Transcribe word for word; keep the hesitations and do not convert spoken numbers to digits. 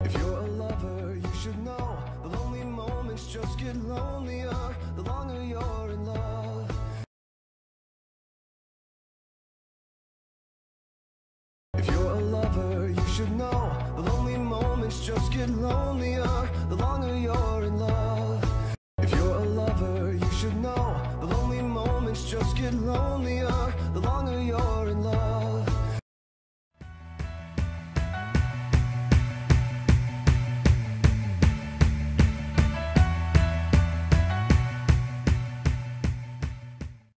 If you're a lover, you should know the lonely moments just get lonelier the longer you're in love. If you're a lover, you should know the lonely moments just get lonelier the longer